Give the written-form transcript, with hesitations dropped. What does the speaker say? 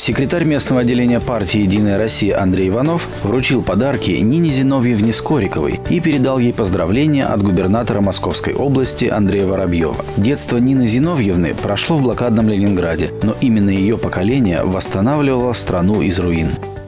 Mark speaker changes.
Speaker 1: Секретарь местного отделения партии «Единая Россия» Андрей Иванов вручил подарки Нине Зиновьевне Скориковой и передал ей поздравления от губернатора Московской области Андрея Воробьева. Детство Нины Зиновьевны прошло в блокадном Ленинграде, но именно ее поколение восстанавливало страну из руин.